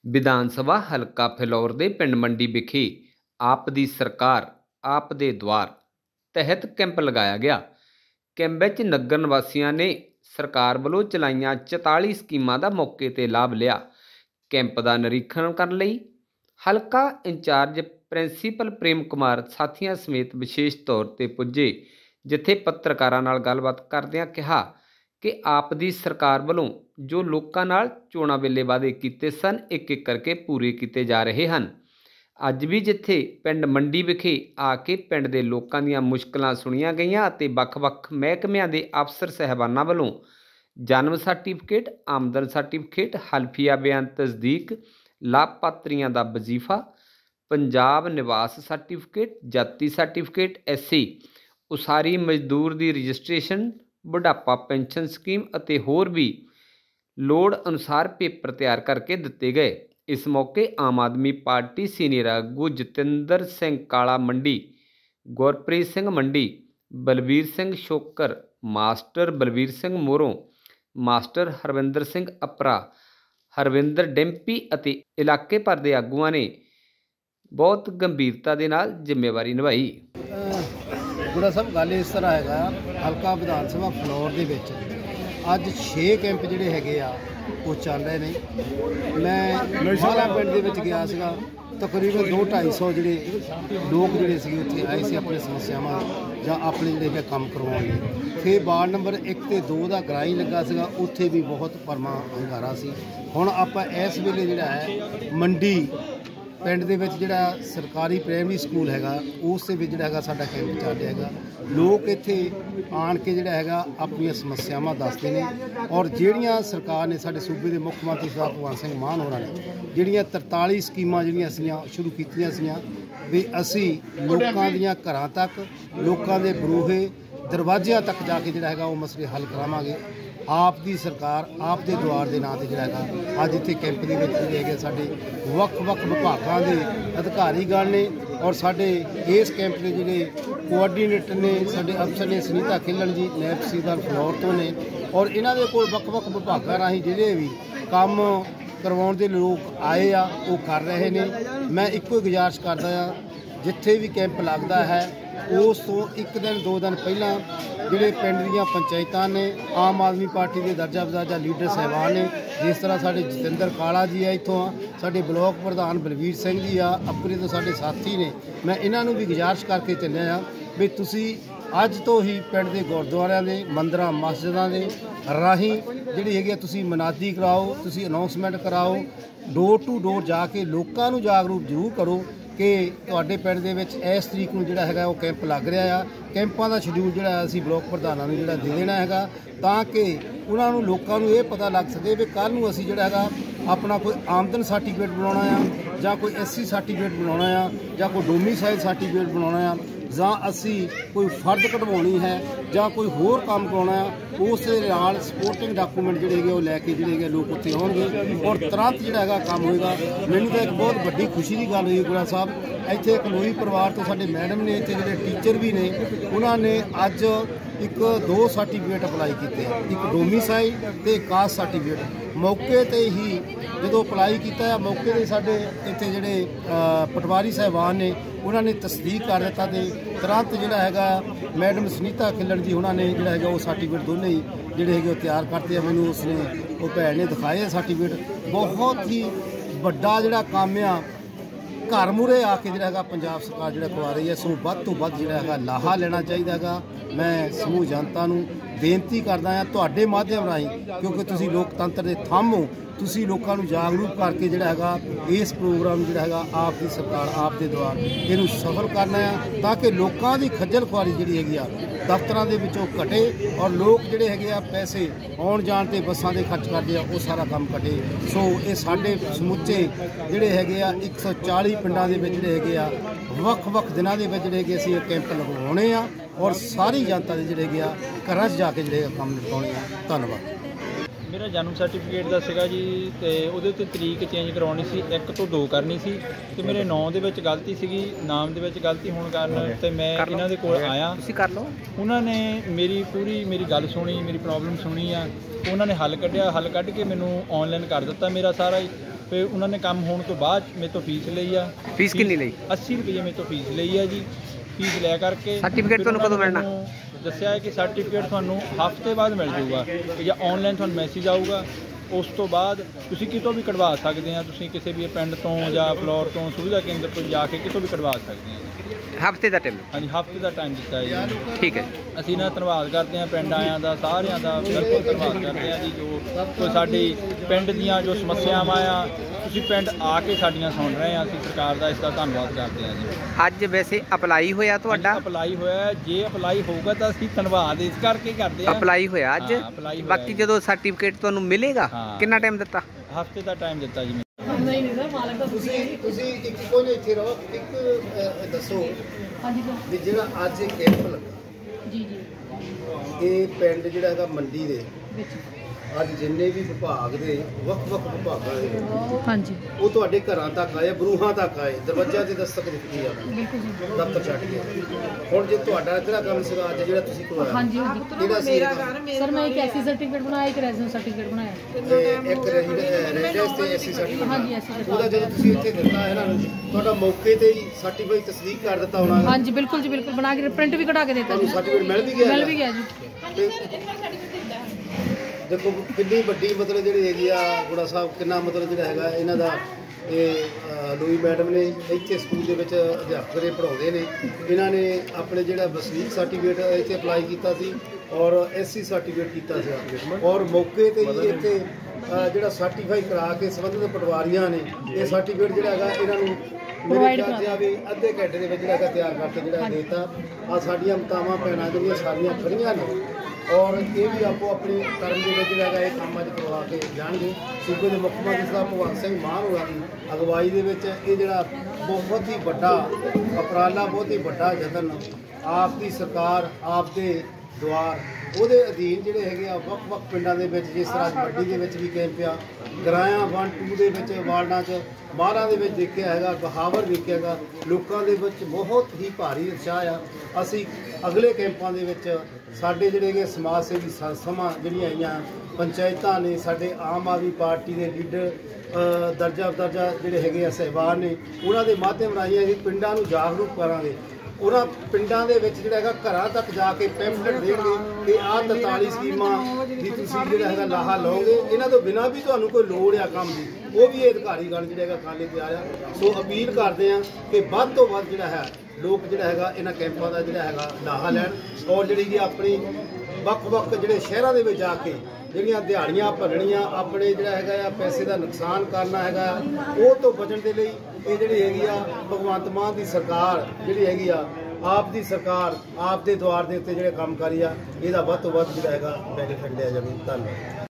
ਵਿਧਾਨ ਸਭਾ ਹਲਕਾ ਫਿਲੌਰ ਦੇ ਪਿੰਡ ਮੰਡੀ ਵਿਖੇ ਆਪ ਦੀ ਸਰਕਾਰ ਆਪ ਦੇ ਦੁਆਰ ਤਹਿਤ ਕੈਂਪ ਲਗਾਇਆ ਗਿਆ। ਕੈਂਪ ਵਿੱਚ ਨਗਰ ਨਿਵਾਸੀਆਂ ਨੇ ਸਰਕਾਰ ਵੱਲੋਂ ਚਲਾਈਆਂ 44 ਸਕੀਮਾਂ ਦਾ ਮੌਕੇ 'ਤੇ ਲਾਭ ਲਿਆ। ਕੈਂਪ ਦਾ ਨਿਰੀਖਣ ਕਰਨ ਲਈ ਹਲਕਾ ਇੰਚਾਰਜ ਪ੍ਰਿੰਸੀਪਲ ਪ੍ਰੇਮ ਕੁਮਾਰ ਸਾਥੀਆਂ ਸਮੇਤ ਵਿਸ਼ੇਸ਼ ਤੌਰ 'ਤੇ ਪੁੱਜੇ, ਜਿੱਥੇ ਪੱਤਰਕਾਰਾਂ ਨਾਲ ਗੱਲਬਾਤ ਕਰਦਿਆਂ ਕਿਹਾ ਕਿ ਆਪ ਦੀ ਸਰਕਾਰ ਵੱਲੋਂ ਜੋ ਲੋਕਾਂ ਨਾਲ ਚੋਣਾਂ ਵੇਲੇ ਵਾਅਦੇ ਕੀਤੇ ਸਨ, ਇੱਕ ਇੱਕ ਕਰਕੇ ਪੂਰੇ ਕੀਤੇ ਜਾ ਰਹੇ ਹਨ। ਅੱਜ ਵੀ ਜਿੱਥੇ ਪਿੰਡ ਮੰਡੀ ਵਿਖੇ ਆ ਕੇ ਪਿੰਡ ਦੇ ਲੋਕਾਂ ਦੀਆਂ ਮੁਸ਼ਕਲਾਂ ਸੁਣੀਆਂ ਗਈਆਂ ਅਤੇ ਵੱਖ-ਵੱਖ ਮਹਿਕਮਿਆਂ ਦੇ ਅਫਸਰ ਸਾਹਿਬਾਨਾਂ ਵੱਲੋਂ ਜਨਮ ਸਰਟੀਫਿਕੇਟ, ਆਮਦਨ ਸਰਟੀਫਿਕੇਟ, ਹਲਫੀਆ ਬਿਆਨ ਤਸਦੀਕ, ਲਾਭਪਾਤਰੀਆਂ ਦਾ ਵਜ਼ੀਫਾ, ਪੰਜਾਬ ਨਿਵਾਸ ਸਰਟੀਫਿਕੇਟ, ਜਾਤੀ ਸਰਟੀਫਿਕੇਟ, SC ਉਸਾਰੀ ਮਜ਼ਦੂਰ ਦੀ ਰਜਿਸਟ੍ਰੇਸ਼ਨ, ਬੁਢਾਪਾ ਪੈਨਸ਼ਨ ਸਕੀਮ ਅਤੇ ਹੋਰ ਵੀ ਲੋੜ ਅਨੁਸਾਰ ਪੇਪਰ ਤਿਆਰ ਕਰਕੇ ਦਿੱਤੇ ਗਏ। ਇਸ ਮੌਕੇ ਆਮ ਆਦਮੀ ਪਾਰਟੀ ਸੀਨੀਅਰ ਆਗੂ ਜਤਿੰਦਰ ਸਿੰਘ ਕਾਲਾ ਮੰਡੀ, ਗੁਰਪ੍ਰੀਤ ਸਿੰਘ ਮੰਡੀ, ਬਲਵੀਰ ਸਿੰਘ ਸ਼ੋਕਰ, ਮਾਸਟਰ ਬਲਵੀਰ ਸਿੰਘ ਮੋਹਰੋਂ, ਮਾਸਟਰ ਹਰਵਿੰਦਰ ਸਿੰਘ ਅਪਰਾ, ਹਰਵਿੰਦਰ ਡਿੰਪੀ ਅਤੇ ਇਲਾਕੇ ਭਰ ਦੇ ਆਗੂਆਂ ਨੇ ਬਹੁਤ ਗੰਭੀਰਤਾ ਦੇ ਨਾਲ ਜ਼ਿੰਮੇਵਾਰੀ ਨਿਭਾਈ। ਗੁੜਾ ਸਾਹਿਬ, ਗੱਲ ਇਸ ਤਰ੍ਹਾਂ ਹੈਗਾ, ਹਲਕਾ ਵਿਧਾਨ ਸਭਾ ਫਲੋਰ ਦੇ ਵਿੱਚ ਅੱਜ 6 ਕੈਂਪ ਜਿਹੜੇ ਹੈਗੇ ਆ ਉਹ ਚੱਲ ਰਹੇ ਨੇ। ਮੈਂ ਸਾਰਾ ਪਿੰਡ ਦੇ ਵਿੱਚ ਗਿਆ ਸੀਗਾ, ਤਕਰੀਬਨ 200-250 ਜਿਹੜੇ ਲੋਕ ਜਿਹੜੇ ਸੀਗੇ ਉੱਥੇ ਆਏ ਸੀ ਆਪਣੀ ਸਮੱਸਿਆਵਾਂ ਜਾਂ ਆਪਣੇ ਜਿਹੜੇ ਕੰਮ ਕਰਵਾਉਣ ਲਈ। ਫਿਰ ਵਾਰਡ ਨੰਬਰ 1 ਤੇ 2 ਦਾ ਗਰਾਈ ਲੱਗਾ ਸੀਗਾ, ਉੱਥੇ ਵੀ ਬਹੁਤ ਭਰਮਾ ਹੰਗਾਰਾ ਸੀ। ਹੁਣ ਆਪਾਂ ਇਸ ਵੇਲੇ ਜਿਹੜਾ ਹੈ ਮੰਡੀ ਪਿੰਡ ਦੇ ਵਿੱਚ ਜਿਹੜਾ ਸਰਕਾਰੀ ਪ੍ਰਾਇਮਰੀ ਸਕੂਲ ਹੈਗਾ ਉਸ ਦੇ ਵਿੱਚ ਜਿਹੜਾ ਹੈਗਾ ਸਾਡਾ ਕੈਂਪ ਚੱਲ ਰਿਹਾ ਹੈਗਾ। ਲੋਕ ਇੱਥੇ ਆਣ ਕੇ ਜਿਹੜਾ ਹੈਗਾ ਆਪਣੀਆਂ ਸਮੱਸਿਆਵਾਂ ਦੱਸਦੇ ਨੇ, ਔਰ ਜਿਹੜੀਆਂ ਸਰਕਾਰ ਨੇ ਸਾਡੇ ਸੂਬੇ ਦੇ ਮੁੱਖ ਮੰਤਰੀ ਸਾਹਿਬ ਭਗਵੰਤ ਸਿੰਘ ਮਾਨ ਹੋਰਾਂ ਨੇ ਜਿਹੜੀਆਂ 43 ਸਕੀਮਾਂ ਜਿਹੜੀਆਂ ਅਸੀਂ ਸ਼ੁਰੂ ਕੀਤੀਆਂ ਸੀਆਂ ਵੀ ਅਸੀਂ ਲੋਕਾਂ ਦੀਆਂ ਘਰਾਂ ਤੱਕ, ਲੋਕਾਂ ਦੇ ਬਰੂਹੇ ਦਰਵਾਜ਼ਿਆਂ ਤੱਕ ਜਾ ਕੇ ਜਿਹੜਾ ਹੈਗਾ ਉਹ ਮਸਲੇ ਹੱਲ ਕਰਾਵਾਂਗੇ। ਆਪ ਦੀ ਸਰਕਾਰ ਆਪ ਦੇ ਦੁਆਰ ਦੇ ਨਾਂ 'ਤੇ ਜਿਹੜਾ ਹੈਗਾ ਅੱਜ ਇੱਥੇ ਕੈਂਪ ਦੇ ਵਿੱਚ ਜਿਹੜੇ ਹੈਗੇ ਸਾਡੇ ਵੱਖ-ਵੱਖ ਵਿਭਾਗਾਂ ਦੇ ਅਧਿਕਾਰੀਗਣ ਨੇ, ਔਰ ਸਾਡੇ ਇਸ ਕੈਂਪ ਦੇ ਜਿਹੜੇ ਕੋਆਰਡੀਨੇਟਰ ਨੇ ਸਾਡੇ ਅਫਸਰ ਨੇ, ਸੁਨੀਤਾ ਖਿਲਣ ਜੀ ਨਾਇਬ ਤਹਿਸੀਲਦਾਰ ਫਲੋਰ ਤੋਂ ਨੇ, ਔਰ ਇਹਨਾਂ ਦੇ ਕੋਲ ਵੱਖ-ਵੱਖ ਵਿਭਾਗਾਂ ਰਾਹੀਂ ਜਿਹੜੇ ਵੀ ਕੰਮ ਕਰਵਾਉਣ ਦੇ ਲੋਕ ਆਏ ਆ ਉਹ ਕਰ ਰਹੇ ਨੇ। ਮੈਂ ਇੱਕੋ ਗੁਜ਼ਾਰਿਸ਼ ਕਰਦਾ ਆ, ਜਿੱਥੇ ਵੀ ਕੈਂਪ ਲੱਗਦਾ ਹੈ ਉਸ ਤੋਂ ਇੱਕ ਦਿਨ 2 ਦਿਨ ਪਹਿਲਾਂ ਜਿਹੜੇ ਪਿੰਡ ਦੀਆਂ ਪੰਚਾਇਤਾਂ ਨੇ, ਆਮ ਆਦਮੀ ਪਾਰਟੀ ਦੇ ਦਰਜਾ ਬਜ਼ਾਜਾ ਲੀਡਰ ਸਾਹਿਬਾਨ ਨੇ, ਜਿਸ ਤਰ੍ਹਾਂ ਸਾਡੇ ਜਤਿੰਦਰ ਕਾਲਾ ਜੀ ਆ, ਇੱਥੋਂ ਆ ਸਾਡੇ ਬਲਾਕ ਪ੍ਰਧਾਨ ਬਲਵੀਰ ਸਿੰਘ ਜੀ ਆ, ਆਪਣੇ ਤੋਂ ਸਾਡੇ ਸਾਥੀ ਨੇ, ਮੈਂ ਇਹਨਾਂ ਨੂੰ ਵੀ ਗੁਜ਼ਾਰਿਸ਼ ਕਰਕੇ ਚੱਲਿਆ ਆ ਵੀ ਤੁਸੀਂ ਅੱਜ ਤੋਂ ਹੀ ਪਿੰਡ ਦੇ ਗੁਰਦੁਆਰਿਆਂ ਦੇ, ਮੰਦਰਾਂ, ਮਸਜਿਦਾਂ ਦੇ ਰਾਹੀਂ ਜਿਹੜੀ ਹੈਗੀ ਆ ਤੁਸੀਂ ਮਨਾਦੀ ਕਰਾਓ, ਤੁਸੀਂ ਅਨਾਉਂਸਮੈਂਟ ਕਰਾਓ, ਡੋਰ ਟੂ ਡੋਰ ਜਾ ਕੇ ਲੋਕਾਂ ਨੂੰ ਜਾਗਰੂਕ ਜ਼ਰੂਰ ਕਰੋ ਕਿ ਤੁਹਾਡੇ ਪਿੰਡ ਦੇ ਵਿੱਚ ਇਸ ਤਰੀਕ ਨੂੰ ਜਿਹੜਾ ਹੈਗਾ ਉਹ ਕੈਂਪ ਲੱਗ ਰਿਹਾ ਆ। ਕੈਂਪਾਂ ਦਾ ਸ਼ਡਿਊਲ ਜਿਹੜਾ ਅਸੀਂ ਬਲਾਕ ਪ੍ਰਧਾਨਾਂ ਨੂੰ ਜਿਹੜਾ ਦੇ ਦੇਣਾ ਹੈਗਾ, ਤਾਂ ਕਿ ਉਹਨਾਂ ਨੂੰ ਲੋਕਾਂ ਨੂੰ ਇਹ ਪਤਾ ਲੱਗ ਸਕੇ ਵੀ ਕੱਲ੍ਹ ਨੂੰ ਅਸੀਂ ਜਿਹੜਾ ਹੈਗਾ ਆਪਣਾ ਕੋਈ ਆਮਦਨ ਸਰਟੀਫਿਕੇਟ ਬਣਾਉਣਾ ਆ ਜਾਂ ਕੋਈ SC ਸਰਟੀਫਿਕੇਟ ਬਣਾਉਣਾ ਆ ਜਾਂ ਕੋਈ ਡੋਮੀਸਾਈਲ ਸਰਟੀਫਿਕੇਟ ਬਣਾਉਣਾ ਆ ਜਾਂ ਅਸੀਂ ਕੋਈ ਫਰਦ ਕਢਵਾਉਣੀ ਹੈ ਜਾਂ ਕੋਈ ਹੋਰ ਕੰਮ ਕਰਾਉਣਾ ਆ, ਉਸ ਦੇ ਨਾਲ ਸਪੋਰਟਿੰਗ ਡਾਕੂਮੈਂਟ ਜਿਹੜੇ ਹੈਗੇ ਉਹ ਲੈ ਕੇ ਜਿਹੜੇ ਹੈਗੇ ਲੋਕ ਉੱਥੇ ਆਉਣਗੇ ਔਰ ਤੁਰੰਤ ਜਿਹੜਾ ਹੈਗਾ ਕੰਮ ਹੋਏਗਾ। ਮੈਨੂੰ ਤਾਂ ਇੱਕ ਬਹੁਤ ਵੱਡੀ ਖੁਸ਼ੀ ਦੀ ਗੱਲ ਹੋਈ ਗੁਰਾ ਸਾਹਿਬ, ਇੱਥੇ ਇੱਕ ਲੋਈ ਪਰਿਵਾਰ ਤੋਂ ਸਾਡੇ ਮੈਡਮ ਨੇ, ਇੱਥੇ ਜਿਹੜੇ ਟੀਚਰ ਵੀ ਨੇ, ਉਹਨਾਂ ਨੇ ਅੱਜ 2 ਸਰਟੀਫਿਕੇਟ ਅਪਲਾਈ ਕੀਤੇ, ਇੱਕ ਡੋਮੀਸਾਈਲ ਤੇ ਕਾਸਟ ਸਰਟੀਫਿਕੇਟ। ਮੌਕੇ 'ਤੇ ਹੀ ਜਦੋਂ ਅਪਲਾਈ ਕੀਤਾ ਆ, ਮੌਕੇ 'ਤੇ ਸਾਡੇ ਇੱਥੇ ਜਿਹੜੇ ਪਟਵਾਰੀ ਸਾਹਿਬਾਨ ਨੇ ਉਹਨਾਂ ਨੇ ਤਸਦੀਕ ਕਰ ਦਿੱਤਾ ਤੇ ਤੁਰੰਤ ਜਿਹੜਾ ਹੈਗਾ ਮੈਡਮ ਸੁਨੀਤਾ ਖਿਲਣ ਜੀ ਉਹਨਾਂ ਨੇ ਜਿਹੜਾ ਹੈਗਾ ਉਹ ਸਰਟੀਫਿਕੇਟ ਦੋਨੇ ਹੀ ਜਿਹੜੇ ਹੈਗੇ ਉਹ ਤਿਆਰ ਕਰਤੇ ਆ। ਮੈਨੂੰ ਉਸਨੇ ਉਹ ਭੈਣ ਨੇ ਦਿਖਾਏ ਆ ਸਰਟੀਫਿਕੇਟ। ਬਹੁਤ ਹੀ ਵੱਡਾ ਜਿਹੜਾ ਕੰਮ ਆ, ਘਰ ਮੂਹਰੇ ਆ ਕੇ ਜਿਹੜਾ ਹੈਗਾ ਪੰਜਾਬ ਸਰਕਾਰ ਜਿਹੜਾ ਕਰਵਾ ਰਹੀ ਹੈ, ਸੋ ਵੱਧ ਤੋਂ ਵੱਧ ਜਿਹੜਾ ਹੈਗਾ ਲਾਹਾ ਲੈਣਾ ਚਾਹੀਦਾ ਹੈਗਾ। ਮੈਂ ਸਮੂਹ ਜਨਤਾ ਨੂੰ ਬੇਨਤੀ ਕਰਦਾ ਹਾਂ ਤੁਹਾਡੇ ਮਾਧਿਅਮ ਰਾਹੀਂ, ਕਿਉਂਕਿ ਤੁਸੀਂ ਲੋਕਤੰਤਰ ਦੇ ਥੰਮ ਹੋ, ਤੁਸੀਂ ਲੋਕਾਂ ਨੂੰ ਜਾਗਰੂਕ ਕਰਕੇ ਜਿਹੜਾ ਹੈਗਾ ਇਸ ਪ੍ਰੋਗਰਾਮ ਜਿਹੜਾ ਹੈਗਾ ਆਪ ਦੀ ਸਰਕਾਰ ਆਪ ਦੇ ਦੁਆਰ ਇਹਨੂੰ ਸਫਲ ਕਰਨਾ ਆ, ਤਾਂ ਕਿ ਲੋਕਾਂ ਦੀ ਖੱਜਲ ਖੁਆਰੀ ਜਿਹੜੀ ਹੈਗੀ ਆ ਦਫ਼ਤਰਾਂ ਦੇ ਵਿੱਚੋਂ ਘਟੇ ਔਰ ਲੋਕ ਜਿਹੜੇ ਹੈਗੇ ਆ ਪੈਸੇ ਆਉਣ ਜਾਣ 'ਤੇ ਬੱਸਾਂ ਦੇ ਖਰਚ ਕਰਦੇ ਆ ਉਹ ਸਾਰਾ ਕੰਮ ਘਟੇ। ਸੋ ਇਹ ਸਾਡੇ ਸਮੁੱਚੇ ਜਿਹੜੇ ਹੈਗੇ ਆ 140 ਪਿੰਡਾਂ ਦੇ ਵਿੱਚ ਜਿਹੜੇ ਹੈਗੇ ਆ ਵੱਖ-ਵੱਖ ਦਿਨਾਂ ਦੇ ਵਿੱਚ ਜਿਹੜੇ ਹੈਗੇ ਅਸੀਂ ਇਹ ਕੈਂਪ ਲਗਵਾਉਣੇ ਆ ਔਰ ਸਾਰੀ ਜਨਤਾ ਦੇ ਜਿਹੜੇ ਹੈਗੇ ਆ ਘਰਾਂ 'ਚ ਜਾ ਕੇ ਜਿਹੜੇ ਕੰਮ ਨਿਪਟਾਉਣੇ ਆ। ਧੰਨਵਾਦ। मेरा जन्म सर्टिफिकेट का सीगा जी, तो वो तरीक चेंज करवानी सी, 1 ਤੋਂ 2 करनी सी, तो मेरे नाम दे विच गलती सीगी, नाम दे विच गलती होने कारण तो मैं इन्हां दे कोल आया, कर लो। उन्होंने मेरी गल सुनी, मेरी प्रॉब्लम सुनी आ, उन्होंने हल कढ़िया, हल कढ़ के मैनू ऑनलाइन कर दिता मेरा सारा ही। ਫਿਰ ਉਹਨਾਂ ਨੇ ਕੰਮ ਹੋਣ ਤੋਂ ਬਾਅਦ ਮੇਰੇ ਤੋਂ ਫੀਸ ਲਈ ਆ। ਫੀਸ ਕਿੰਨੀ ਲਈ? 80 ਰੁਪਏ ਮੇਰੇ ਤੋਂ ਫੀਸ ਲਈ ਆ ਜੀ। ਫੀਸ ਲੈ ਕਰਕੇ ਸਰਟੀਫਿਕੇਟ ਤੁਹਾਨੂੰ ਕਦੋਂ ਮਿਲਣਾ? ਦੱਸਿਆ ਹੈ ਕਿ ਸਰਟੀਫਿਕੇਟ ਤੁਹਾਨੂੰ ਹਫ਼ਤੇ ਬਾਅਦ ਮਿਲ ਜਾਊਗਾ ਜਾਂ ਆਨਲਾਈਨ ਤੁਹਾਨੂੰ ਮੈਸੇਜ ਆਊਗਾ। ਉਸ ਤੋਂ ਬਾਅਦ ਤੁਸੀਂ ਕਿਤੋਂ ਵੀ ਕਢਵਾ ਸਕਦੇ ਆ, ਤੁਸੀਂ ਕਿਸੇ ਵੀ ਪਿੰਡ ਤੋਂ ਜਾਂ ਫਲੋਰ ਤੋਂ ਸੁਵਿਧਾ ਕੇਂਦਰ ਤੋਂ ਜਾ ਕੇ ਕਿਤੋਂ ਵੀ ਕਢਵਾ ਸਕਦੇ ਆ। ਹਫ਼ਤੇ ਦਾ ਟਾਈਮ? ਹਾਂਜੀ, ਹਫ਼ਤੇ ਦਾ ਟਾਈਮ ਦਿੱਤਾ ਹੈ ਜੀ। ਠੀਕ ਹੈ। ਅਸੀਂ ਇਹਨਾਂ ਦਾ ਧੰਨਵਾਦ ਕਰਦੇ ਹਾਂ, ਪਿੰਡ ਆਇਆਂ ਦਾ, ਸਾਰਿਆਂ ਦਾ ਬਿਲਕੁਲ ਧੰਨਵਾਦ ਕਰਦੇ ਹਾਂ ਜੀ। ਜੋ ਸਾਡੀ ਪਿੰਡ ਦੀਆਂ ਜੋ ਸਮੱਸਿਆਵਾਂ ਆ, ਤੁਸੀਂ ਪਿੰਡ ਆ ਕੇ ਸਾਡੀਆਂ ਸੁਣ ਰਹੇ ਆ। ਅਸੀਂ ਸਰਕਾਰ ਦਾ ਇਸ ਦਾ ਧੰਨਵਾਦ ਕਰਦੇ ਹਾਂ ਜੀ। ਅੱਜ ਵੈਸੇ ਅਪਲਾਈ ਹੋਇਆ ਤੁਹਾਡਾ? ਅਪਲਾਈ ਹੋਇਆ। ਜੇ ਅਪਲਾਈ ਹੋਊਗਾ ਤਾਂ ਅਸੀਂ ਧੰਨਵਾਦ ਇਸ ਕਰਕੇ ਕਰਦੇ ਹਾਂ। ਅਪਲਾਈ ਹੋਇਆ ਅੱਜ? ਅਪਲਾਈ ਹੋਇਆ। ਬਾਕੀ ਜਦੋਂ ਸਰਟੀਫਿਕੇਟ ਤੁਹਾਨੂੰ ਮਿਲੇਗਾ ਕਿੰਨਾ ਟਾਈਮ ਦਿੱਤਾ? ਹਫ਼ਤੇ ਦਾ ਟਾਈਮ ਦਿੱਤਾ ਜੀ। ਤੁਸੀਂ ਇੱਕ ਕੋਈ ਇੱਥੇ ਰਹੋ, ਇੱਕ ਦੱਸੋ ਵੀ ਜਿਹੜਾ ਅੱਜ ਇਹ ਕੈਂਪ ਲੱਗਾ ਜੀ ਜੀ ਇਹ ਪਿੰਡ ਜਿਹੜਾ ਹੈਗਾ ਮੰਡੀ ਦੇ ਅੱਜ ਜਿੰਨੇ ਵੀ ਵਿਭਾਗ ਦੇ ਵੱਖ-ਵੱਖ ਵਿਭਾਗਾਂ ਦੇ ਹਾਂਜੀ ਉਹ ਤੁਹਾਡੇ ਘਰਾਂ ਤੱਕ ਆਏ, ਬਰੂਹਾਂ ਤੱਕ ਆਏ, ਦਰਵਾਜ਼ਿਆਂ ਤੇ ਦਸਤਕ ਦਿੱਤੀ ਆ, ਬਿਲਕੁਲ ਜੀ। ਦਫ਼ਤਰ ਛੱਡ ਕੇ। ਹੁਣ ਜੇ ਤੁਹਾਡਾ ਜਿਹੜਾ ਕੰਮ ਸੀਗਾ ਅੱਜ ਜਿਹੜਾ ਤੁਸੀਂ ਕਰਵਾਇਆ, ਹਾਂਜੀ ਹਾਂਜੀ ਕਿਹੜਾ ਸੀ ਇਹ ਕੰਮ? ਸਰ ਮੈਂ ਇੱਕ ਐਸੀ ਸਰਟੀਫਿਕੇਟ ਬਣਾਇਆ, ਇੱਕ ਰੈਜ਼ੀਡੈਂਸ ਸਰਟੀਫਿਕੇਟ ਬਣਾਇਆ। ਇੱਕ ਰੈਜ਼ੀਡੈਂਸ ਤੇ ਐਸੀ ਸਰਟੀਫਿਕੇਟ? ਹਾਂਜੀ ਐਸੀ। ਉਹਦਾ ਜਦੋਂ ਤੁਸੀਂ ਇੱਥੇ ਦਿੱਤਾ ਇਹਨਾਂ ਨੂੰ ਤੁਹਾਡਾ ਮੌਕੇ ਤੇ ਹੀ ਸਰਟੀਫਿਕੇਟ ਤਸਦੀਕ ਕਰ ਦਿੱਤਾ ਹੋਣਾ? ਹਾਂਜੀ ਬਿਲਕੁਲ ਜੀ, ਬਿਲਕੁਲ ਬਣਾ ਕੇ ਪ੍ਰਿੰਟ ਵੀ ਕਢਾ ਕੇ ਦਿੱਤਾ ਜੀ। ਸਰਟੀਫਿਕੇਟ ਮਿਲ ਵੀ ਗਿਆ? ਮਿਲ ਵੀ ਗਿਆ ਜੀ। ਦੇਖੋ ਕਿੰਨੀ ਵੱਡੀ ਮਤਲਬ ਜਿਹੜੀ ਹੈਗੀ ਆ ਗੁੜਾ ਸਾਹਿਬ, ਕਿੰਨਾ ਮਤਲਬ ਜਿਹੜਾ ਹੈਗਾ ਇਹਨਾਂ ਦਾ। ਇਹ ਲੂਈ ਮੈਡਮ ਨੇ ਇੱਥੇ ਸਕੂਲ ਦੇ ਵਿੱਚ ਅਧਿਆਪਕ ਨੇ ਪੜ੍ਹਾਉਂਦੇ ਨੇ। ਇਹਨਾਂ ਨੇ ਆਪਣੇ ਜਿਹੜਾ ਵਸਨੀਕ ਸਰਟੀਫਿਕੇਟ ਇੱਥੇ ਅਪਲਾਈ ਕੀਤਾ ਸੀ ਔਰ ਐਸਸੀ ਸਰਟੀਫਿਕੇਟ ਕੀਤਾ ਸੀ ਔਰ ਮੌਕੇ ਤੇ ਹੀ ਇੱਥੇ ਜਿਹੜਾ ਸਰਟੀਫਾਈ ਕਰਾ ਕੇ ਸੰਬੰਧਿਤ ਪਟਵਾਰੀਆਂ ਨੇ ਇਹ ਸਰਟੀਫਿਕੇਟ ਜਿਹੜਾ ਹੈਗਾ ਇਹਨਾਂ ਨੂੰ ਮੇਰੇ ਖਿਆਲ 'ਚ ਆ ਵੀ ਅੱਧੇ ਘੰਟੇ ਦੇ ਵਿੱਚ ਜਿਹੜਾ ਹੈਗਾ ਤਿਆਰ ਕਰਕੇ ਜਿਹੜਾ ਦੇ ਦਿੱਤਾ। ਆ ਸਾਡੀਆਂ ਮਾਤਾਵਾਂ ਭੈਣਾਂ ਜਿਹੜੀਆਂ ਸਾਰੀਆਂ ਖੜੀਆਂ ਨੇ ਔਰ ਇਹ ਵੀ ਆਪੋ ਆਪਣੀ ਕਰਨ ਦੇ ਵਿੱਚ ਜਿਹੜਾ ਹੈਗਾ ਇਹ ਕੰਮ ਅੱਜ ਕਰਵਾ ਕੇ ਜਾਣਗੇ। ਸੂਬੇ ਦੇ ਮੁੱਖ ਮੰਤਰੀ ਸਾਹਿਬ ਭਗਵੰਤ ਸਿੰਘ ਮਾਨ ਹੋਰਾਂ ਦੀ ਅਗਵਾਈ ਦੇ ਵਿੱਚ ਇਹ ਜਿਹੜਾ ਬਹੁਤ ਹੀ ਵੱਡਾ ਉਪਰਾਲਾ, ਬਹੁਤ ਹੀ ਵੱਡਾ ਯਤਨ ਆਪ ਦੀ ਸਰਕਾਰ ਆਪ ਦੇ ਦੁਆਰ ਉਹਦੇ ਅਧੀਨ ਜਿਹੜੇ ਹੈਗੇ ਆ ਵੱਖ-ਵੱਖ ਪਿੰਡਾਂ ਦੇ ਵਿੱਚ, ਜਿਸ ਤਰ੍ਹਾਂ ਮੰਡੀ ਦੇ ਵਿੱਚ ਵੀ ਕੈਂਪ ਆ, ਗਰਾਇਆ 1-2 ਦੇ ਵਿੱਚ, ਵਾਰਡਾਂ 'ਚ, ਬਾਹਰਾਂ ਦੇ ਵਿੱਚ ਦੇਖਿਆ ਹੈਗਾ, ਬਹਾਵਰ ਦੇਖਿਆ ਹੈਗਾ। ਲੋਕਾਂ ਦੇ ਵਿੱਚ ਬਹੁਤ ਹੀ ਭਾਰੀ ਉਤਸ਼ਾਹ ਆ। ਅਸੀਂ ਅਗਲੇ ਕੈਂਪਾਂ ਦੇ ਵਿੱਚ ਸਾਡੇ ਜਿਹੜੇ ਹੈਗੇ ਸਮਾਜ ਸੇਵੀ ਸੰਸਥਾਵਾਂ ਜਿਹੜੀਆਂ ਆਈਆਂ, ਪੰਚਾਇਤਾਂ ਨੇ, ਸਾਡੇ ਆਮ ਆਦਮੀ ਪਾਰਟੀ ਦੇ ਲੀਡਰ ਦਰਜਾ ਬਦਰਜਾ ਜਿਹੜੇ ਹੈਗੇ ਆ ਸਹਿਬਾਨ ਨੇ, ਉਹਨਾਂ ਦੇ ਮਾਧਿਅਮ ਰਾਹੀਂ ਅਸੀਂ ਪਿੰਡਾਂ ਨੂੰ ਜਾਗਰੂਕ ਕਰਾਂਗੇ। ਉਹਨਾਂ ਪਿੰਡਾਂ ਦੇ ਵਿੱਚ ਜਿਹੜਾ ਹੈਗਾ ਘਰਾਂ ਤੱਕ ਜਾ ਕੇ ਪੈਂਫਲੇਟ ਦੇਣਗੇ ਕਿ ਆਹ 43 ਸਕੀਮਾਂ ਦੀ ਤੁਸੀਂ ਜਿਹੜਾ ਹੈਗਾ ਲਾਹਾ ਲਓਗੇ, ਇਹਨਾਂ ਤੋਂ ਬਿਨਾਂ ਵੀ ਤੁਹਾਨੂੰ ਕੋਈ ਲੋੜ ਆ ਕੰਮ ਦੀ, ਉਹ ਵੀ ਇਹ ਅਧਿਕਾਰੀਗਣ ਜਿਹੜਾ ਹੈਗਾ ਖਾਣੇ ਤਿਆਰ ਆ। ਸੋ ਅਪੀਲ ਕਰਦੇ ਆ ਕਿ ਵੱਧ ਤੋਂ ਵੱਧ ਜਿਹੜਾ ਹੈ ਲੋਕ ਜਿਹੜਾ ਹੈਗਾ ਇਹਨਾਂ ਕੈਂਪਾਂ ਦਾ ਜਿਹੜਾ ਹੈਗਾ ਲਾਹਾ ਲੈਣ ਔਰ ਜਿਹੜੀ ਕਿ ਆਪਣੀ ਵੱਖ-ਵੱਖ ਜਿਹੜੇ ਸ਼ਹਿਰਾਂ ਦੇ ਵਿੱਚ ਜਾ ਕੇ ਜਿਹੜੀਆਂ ਦਿਹਾੜੀਆਂ ਭੰਨਣੀਆਂ, ਆਪਣੇ ਜਿਹੜਾ ਹੈਗਾ ਆ ਪੈਸੇ ਦਾ ਨੁਕਸਾਨ ਕਰਨਾ ਹੈਗਾ, ਉਹ ਤੋਂ ਬਚਣ ਦੇ ਲਈ ਇਹ ਜਿਹੜੀ ਹੈਗੀ ਆ ਭਗਵੰਤ ਮਾਨ ਦੀ ਸਰਕਾਰ ਜਿਹੜੀ ਹੈਗੀ ਆ, ਆਪ ਦੀ ਸਰਕਾਰ ਆਪ ਦੇ ਦੁਆਰ ਦੇ ਉੱਤੇ ਜਿਹੜੇ ਕੰਮ ਕਰੀ ਆ, ਇਹਦਾ ਵੱਧ ਤੋਂ ਵੱਧ ਜਿਹੜਾ ਹੈਗਾ ਬੈਨੀਫਿਟ ਲਿਆ ਜਾਵੇ। ਧੰਨਵਾਦ।